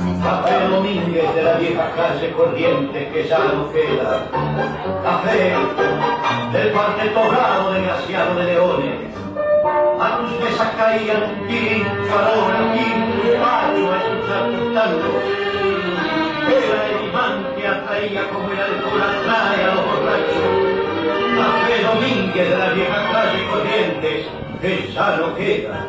Café Dominguez de la vieja calle corriente que ya no queda. Café del cuarteto bravo desgraciado de leones. A tus mesas caían quinto a la hora, quinto patio a escuchar tus tangos. Era el imán que atraía como el alcohol atrae a los borrachos. Café Dominguez de la vieja calle corrientes que ya no queda.